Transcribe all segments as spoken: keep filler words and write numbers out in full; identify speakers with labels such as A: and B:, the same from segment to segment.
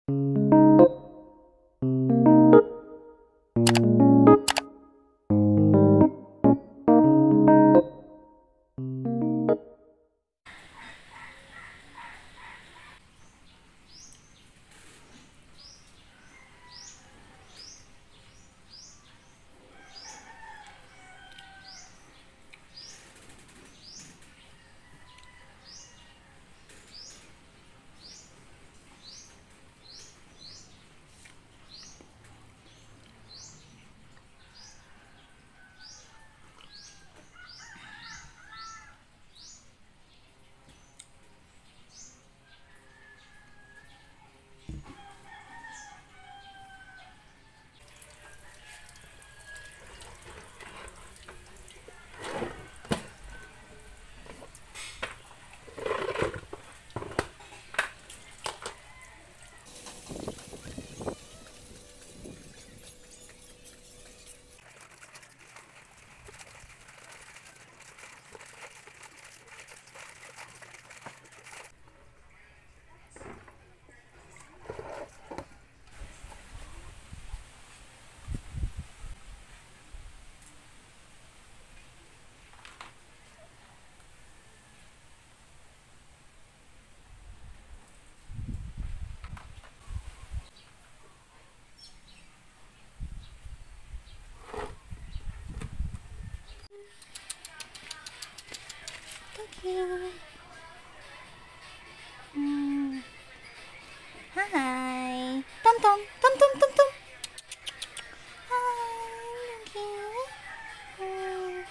A: Thank you. Mm. Hi. Tom Tom. Tom Tom Tom Tom. Hi. Thank you. Mm.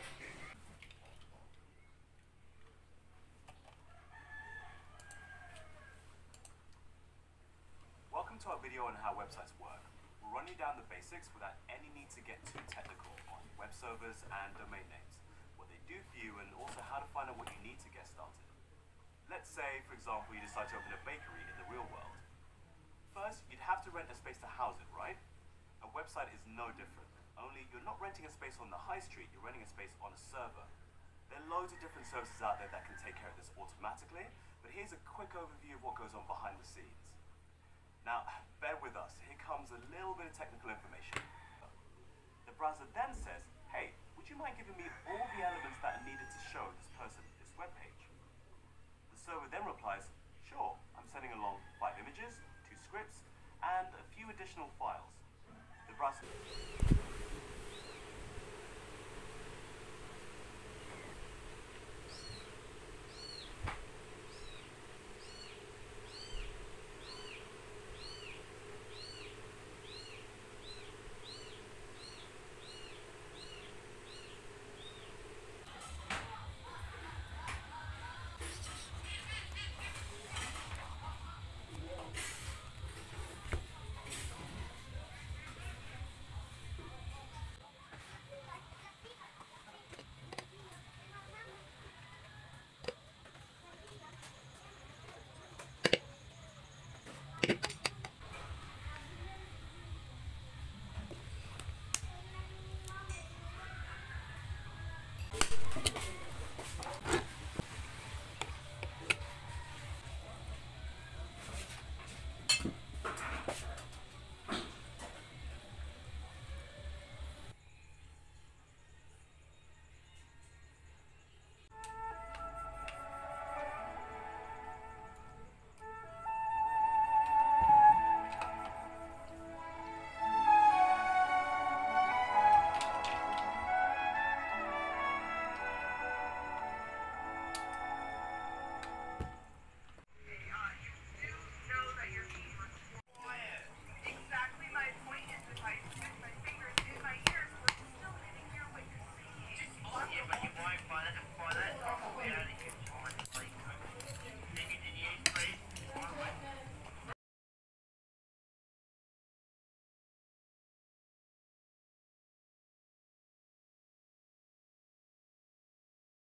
B: Welcome to our video on how websites work. We'll run you down the basics without any need to get too technical on web servers and domain names, what they do for you, and also how to find out what you need to get started. Let's say, for example, you decide to open a bakery in the real world. First, you'd have to rent a space to house it, right? A website is no different, only you're not renting a space on the high street, you're renting a space on a server. There are loads of different services out there that can take care of this automatically, but here's a quick overview of what goes on behind the scenes. Now, bear with us, here comes a little bit of technical information. The browser then says, hey, would you mind giving me all the elements that are needed to show this person this web page? The server then replies, sure, I'm sending along five images, two scripts, and a few additional files. The browser...